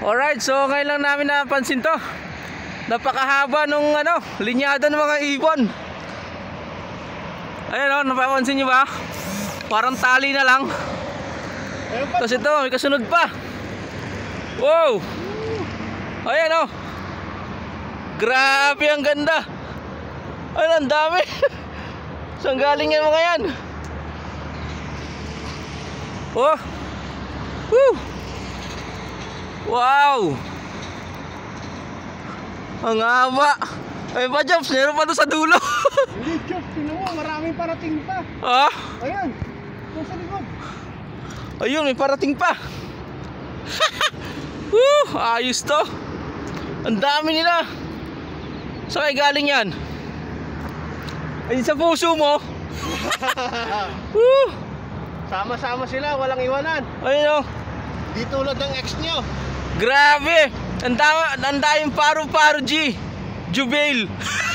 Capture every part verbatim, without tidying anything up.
Alright, so ngayon lang namin napansin to. Napakahaba nung ano, linyada ng mga ibon. Ayan o, napapansin nyo ba? Parang tali na lang. Tapos ito, may kasunod pa. Wow! Ayan o. Grabe, ang ganda. Ayan, ang dami. Saan galing yan mga yan? Oh! Woo! Wow! Ang haba. Ay ba, Jobs? Meron pa to sa dulo. Hindi, Jobs. Tingnan mo, maraming parating pa. Ah? Ayan. Doon sa likod. Ayun, may parating pa. Woo! Ayos to. Ang dami nila. Saan kayo galing yan? Ay, sa puso mo. Woo! Sama-sama sila, walang iwanan. Ayun o. Di tulad ng ex nyo. Grabe! Ang dami, ang daming paru-paro G. Jubail.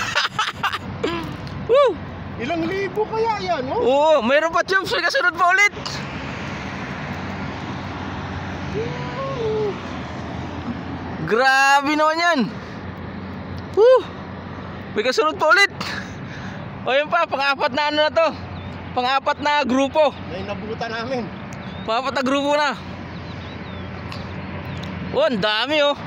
Woo! Ilang libo kaya yan, mo? Oo, mayroon pa, Jobs. May kasunod pa ulit. Grabe naman yan. Woo! May kasunod pa ulit. O yun pa, pang-apat na ano na to. Pang-apat na grupo. May nabutan namin. Pang-apat na grupo na. Oh, ang dami oh.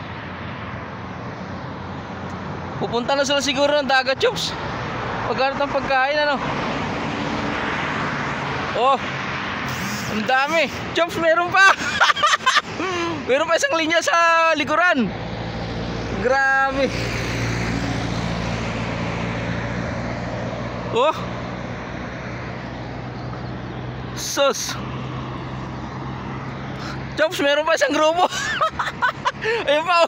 Pupunta na sila siguro ng dagat, Jobs. Pagkaroon ng pagkain, ano. Oh, ang dami. Jobs, meron pa. Meron pa isang linya sa likuran. Grabe. Oh, sus. Jobs, meron pa isang grupo. Ayun pa oh.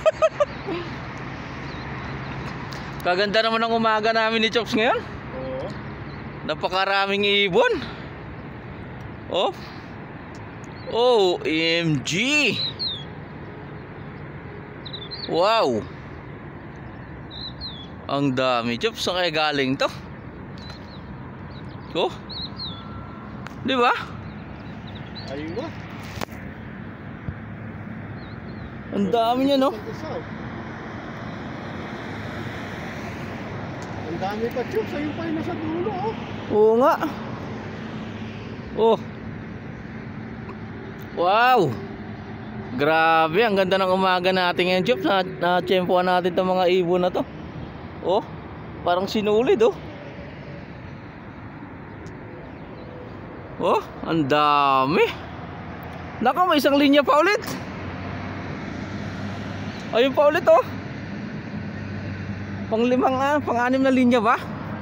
Kaganda naman ang umaga namin ni Jobs ngayon. Oo. Napakaraming ibon. Oh, O M G. Wow. Ang dami, Jobs. Saan kaya galing to? Oh, di ba? Ayun ba? Ang dami niya, no? Ang dami pa, Jobs. Ayun pa yung nasa dulo, oh. Oo nga. Oh. Wow. Grabe, ang ganda ng umaga natin ngayon, Jobs. Na, na-tsempohan natin itong mga ibon na to. Oh, parang sinulid, oh. Oh, ang dami. Naka, may isang linya pa ulit. Ayun pa ulit, oh. Pang limang, ah, pang anim na linya ba?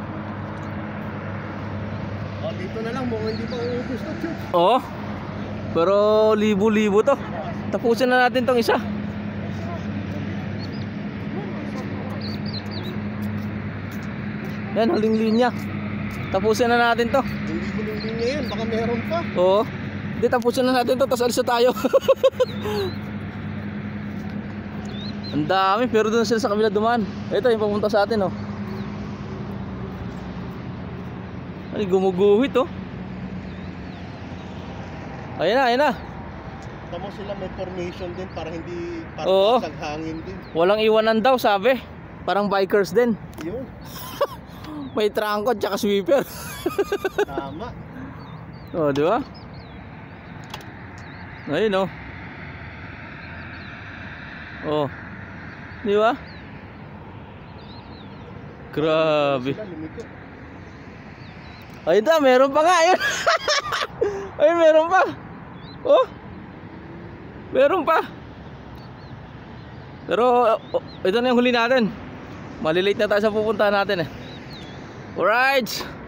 Oh, dito na lang, mukhang hindi pa uubos to, Jobs. Oo. Pero libo-libo to. Tapusin na natin tong isa. Yan, huling linya. Tapusin na natin to. Hindi ko lang linya yan, baka meron pa. Oo. Hindi, tapusin na natin to, tapos alis na tayo. Ang dami, pero doon sila sa kabila dumaan. Ito yung papunta sa atin, oh. Ay, gumuguhit, oh. Ayan na, ayan na. Tamo sila may formation din para hindi Oo. para hangin din. Walang iwanan daw, sabi. Parang bikers din. Yun. May trangkod tsaka sweeper. Tama. Oh, di ba? Ayun, oh. Oh. Di ba? Grabe. Sila lumiko. Ayun na, meron pa nga. Ayun. Ayun, meron pa. Oh. Meron pa. Pero oh, ito na yung huli natin. Malilate na tayo sa pupuntahan natin eh. Alright.